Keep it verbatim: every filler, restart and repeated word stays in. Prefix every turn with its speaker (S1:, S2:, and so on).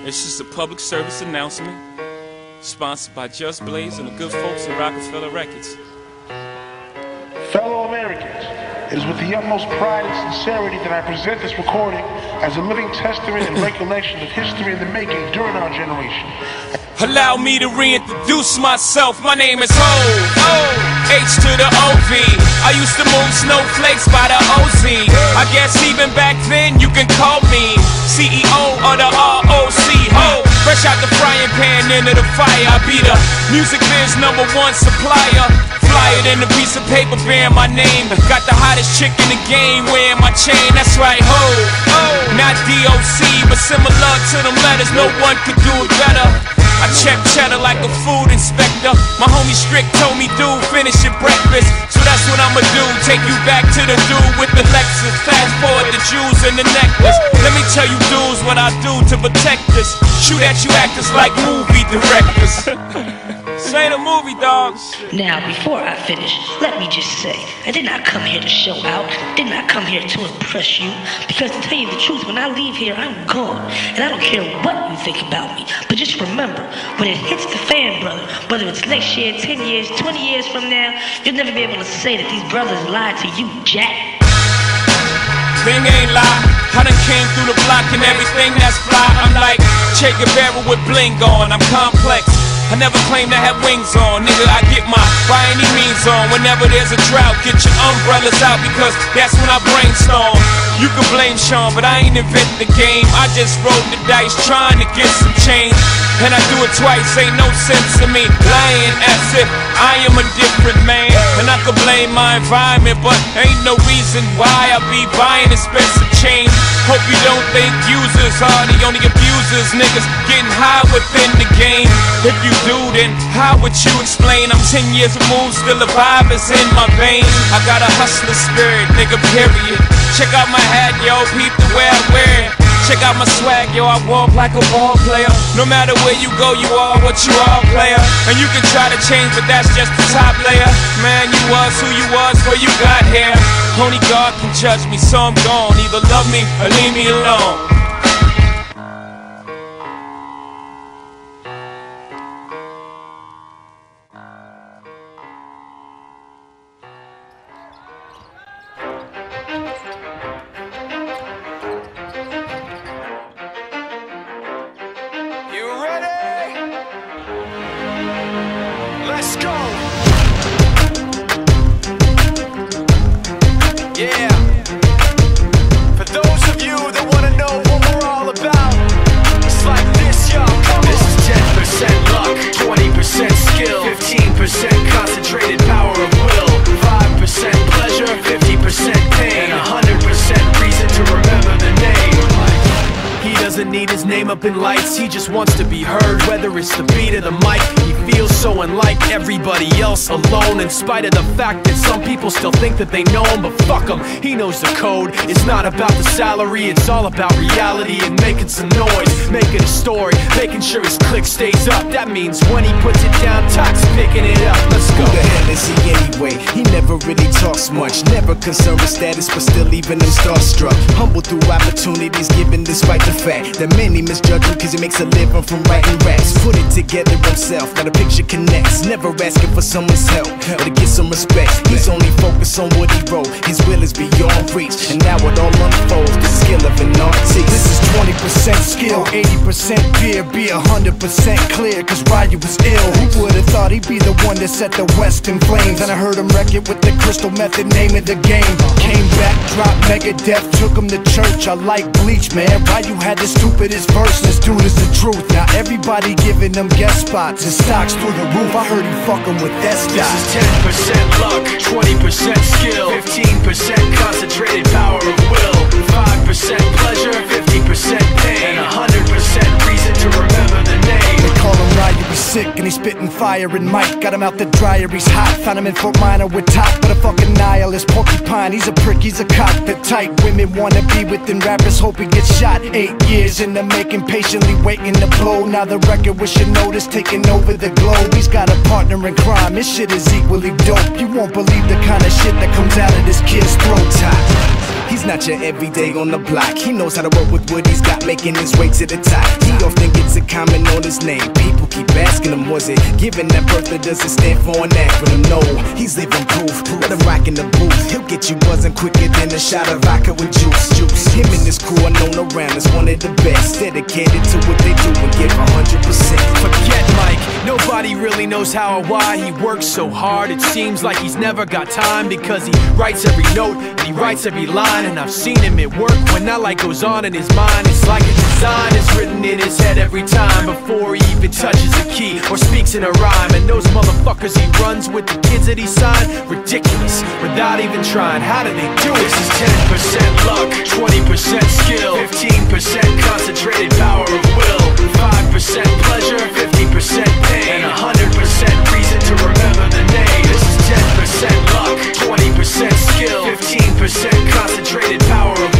S1: It's just a public service announcement, sponsored by Just Blaze and the good folks at Rockefeller Records.
S2: Fellow Americans, it is with the utmost pride and sincerity that I present this recording as a living testament and recollection of history in the making during our generation.
S1: Allow me to reintroduce myself. My name is Ho, O, H to the O V. I used to move snowflakes by the O Z. I guess even back then you can call me C E O of the R O C. Ho, fresh out the frying pan into the fire. I be the music biz number one supplier. Flyer than a piece of paper bearing my name. Got the hottest chick in the game wearing my chain. That's right, ho, ho. Not D O C, but similar to them letters. No one could do it better. I check cheddar like a food inspector. My homie Strick told me, dude, finish your breakfast. So that's what I'ma do, take you back to the dude with the Lexus. Fast forward the jewels and the necklace. Let me tell you dudes what I do to protect us. Shoot at you actors like movie directors. This ain't a movie, dog.
S3: Now, before I finish, let me just say, I did not come here to show out, did not come here to impress you, because to tell you the truth, when I leave here, I'm gone, and I don't care what you think about me, but just remember, when it hits the fan, brother, whether it's next year, ten years, twenty years from now, you'll never be able to say that these brothers lied to you, Jack.
S1: Thing ain't lie, I done came through the block and everything that's fly. I'm like Che Guevara with bling on, I'm complex. I never claim to have wings on, nigga, I get my by any means on. Whenever there's a drought, get your umbrellas out, because that's when I brainstorm. You can blame Sean, but I ain't invent the game. I just rolled the dice trying to get some change, and I do it twice, ain't no sense in me lying as if I am a different man. And I could blame my environment, but ain't no reason why I be buying expensive change. Hope you don't think users are the only abusers, niggas getting high within the game. If you do, then how would you explain I'm ten years removed, still the vibe is in my veins. I got a hustler spirit, nigga, period. Check out my hat, yo, peep the way I wear it. Check out my swag, yo, I walk like a ball player. No matter where you go, you are what you are, player. And you can try to change, but that's just the top layer. Man, you was who you was before you got here. Only God can judge me, so I'm gone. Either love me or leave me alone.
S4: Let's go! Yeah! For those of you that want to know what we're all about, it's like this, y'all. This is ten percent luck, twenty percent skill, fifteen percent concentrated power of will, five percent pleasure, fifty percent pain, and one hundred percent reason to remember the name. He doesn't need his name up in lights, he just wants to be heard, whether it's the beat of the mic. He feels so unlike everybody else, alone, in spite of the fact that some people still think that they know him. But fuck him, he knows the code. It's not about the salary, it's all about reality and making some noise, making a story, making sure his click stays up. That means when he puts it down, Tox picking it up. Let's go.
S5: Who the hell is he anyway? He never really talks much, never concerned with status, but still leaving him starstruck. Humble through opportunities given despite the fact that many misjudge him cause he makes a living from writing raps. Put it together himself, now the picture connects. Never asking for someone's help or to get some respect. He's only focused on what he wrote, his will is beyond reach. And now it all unfolds, the skill of an artist. This is twenty percent skill, eighty percent fear. Be one hundred percent clear, cause Ryu was ill. Who would've thought he'd be the one that set the West in flames? And I heard him wreck it with the Crystal Method, name of the game. Came back, dropped Megadeth, took him to church. I like Bleach, man. Ryu had the stupidest verse, this dude is the truth. Now everybody giving them guest spots and stocks through the roof. I heard he fucking with that stock.
S4: This is ten percent luck, twenty percent skill, fifteen percent concentrated power of will, five percent pleasure, fifty percent pain, and one hundred percent reason to remember the name.
S5: They call him Ryu, he's sick and he's spitting fire. And Mike got him out the dryer, he's hot. Found him in Fort Minor with top, but a fucking nihilist. Porcupine, he's a prick, he's a cockpit type. Women wanna be within rappers, hope he gets shot. Eight years in the making, patiently waiting to blow. Now the record with your notice taking over the globe. He's got a partner in crime, his shit is equally dope. You won't believe the kind of shit that comes out of this kid's throat. Top, he's not got you every day on the block. He knows how to work with what he's got, making his way to the top. He often gets a comment on his name. People keep asking him, was it given that birth or does it stand for an acronym? No, he's living proof. Let him rock in the booth. He'll get you buzzing quicker than a shot of vodka with juice. Juice. Him and his crew are known around as one of the best, dedicated to what they do and give one hundred percent.
S4: Forget Mike, nobody really knows how or why he works so hard. It seems like he's never got time, because he writes every note and he writes every line. And I've seen him at work when that light goes on in his mind. It's like a design is written in his head every time, before he even touches a key or speaks in a rhyme. And those motherfuckers he runs with, the kids that he signed, ridiculous, without even trying. How do they do it? This is ten percent luck, twenty percent skill, fifteen percent concentrated power of will, five percent pleasure, fifty percent pain, and one hundred percent reason to remember the name. This is ten percent luck, twenty percent skill, fifteen percent concentrated power of